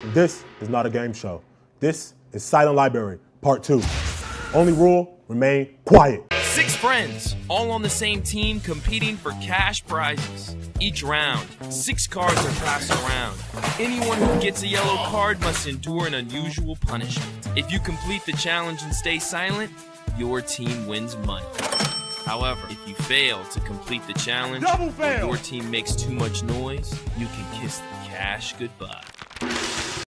This is not a game show. This is Silent Library, Part 2. Only rule, remain quiet. 6 friends, all on the same team, competing for cash prizes. Each round, 6 cards are passed around. Anyone who gets a yellow card must endure an unusual punishment. If you complete the challenge and stay silent, your team wins money. However, if you fail to complete the challenge, or your team makes too much noise, you can kiss the cash goodbye.